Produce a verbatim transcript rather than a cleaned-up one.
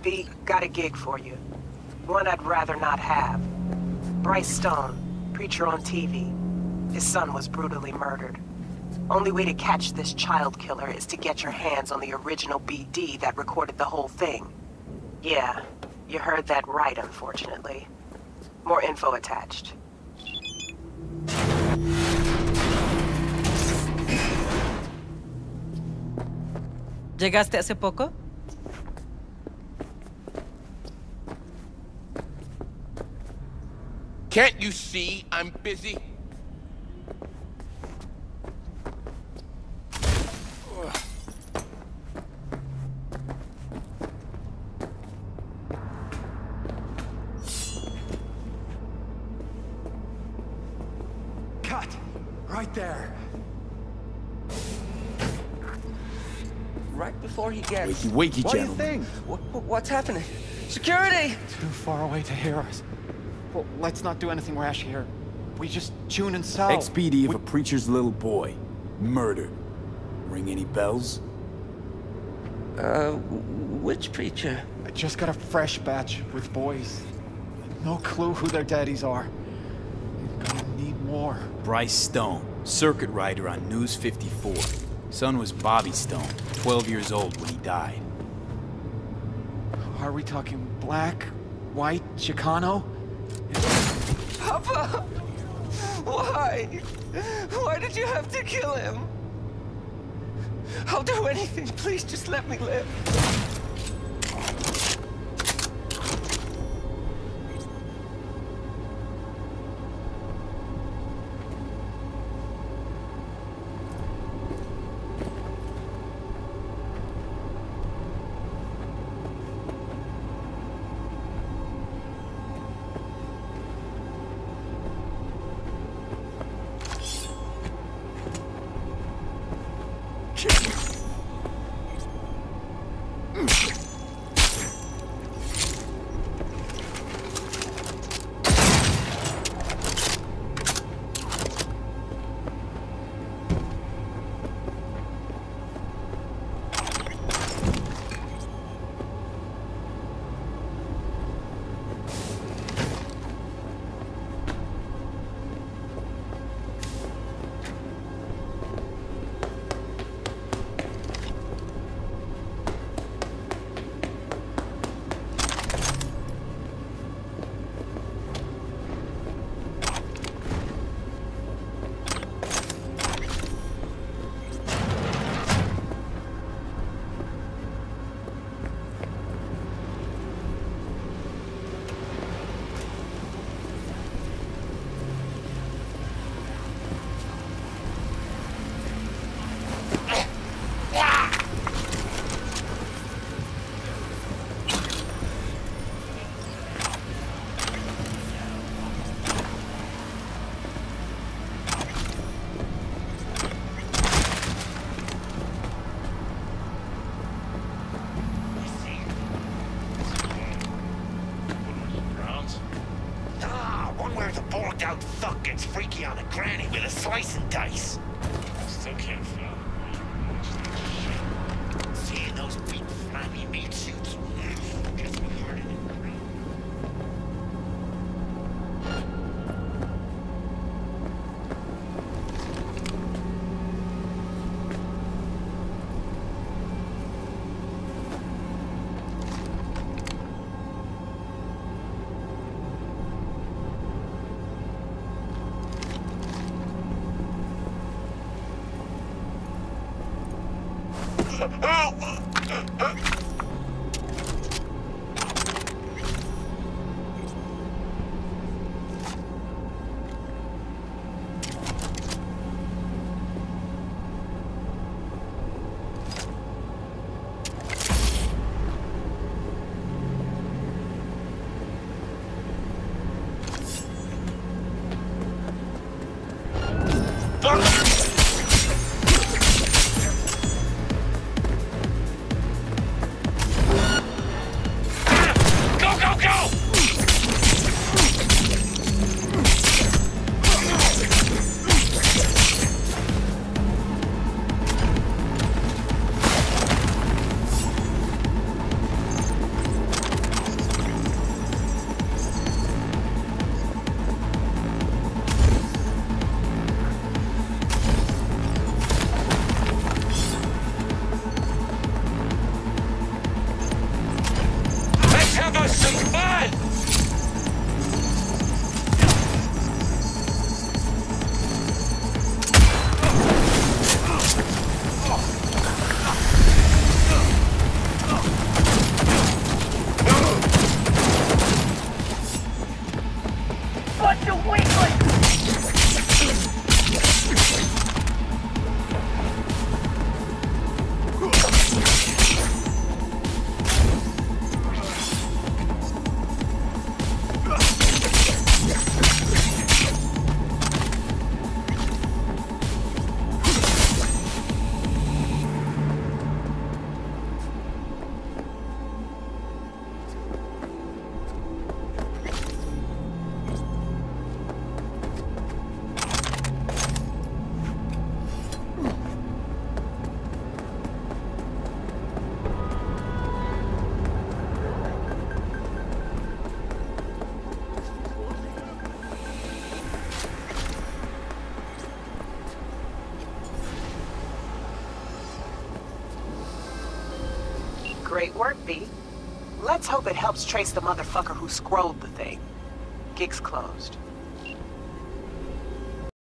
V, got a gig for you. One I'd rather not have. Bryce Stone, preacher on T V. His son was brutally murdered. Only way to catch this child killer is to get your hands on the original B D that recorded the whole thing. Yeah, you heard that right, unfortunately. More info attached. ¿Llegaste hace poco? Can't you see I'm busy? Cut! Right there. Right before he gets... Wakey, wakey, What do you gentlemen. think? What, what's happening? Security! Too far away to hear us. Well, let's not do anything rash here. We just tune and sell. X P D of We- a preacher's little boy. Murdered. Ring any bells? Uh, which preacher? I just got a fresh batch with boys. No clue who their daddies are. We're gonna need more. Bryce Stone, circuit rider on News fifty-four. Son was Bobby Stone, twelve years old when he died. Are we talking black, white, Chicano? Papa! Why? Why did you have to kill him? I'll do anything. Please just let me live. Out fuck gets freaky on a granny with a slice and dice. Still can't feel. Seeing those big flabby meat suits gets me harder than Great work, B. Let's hope it helps trace the motherfucker who scrolled the thing. Gig's closed.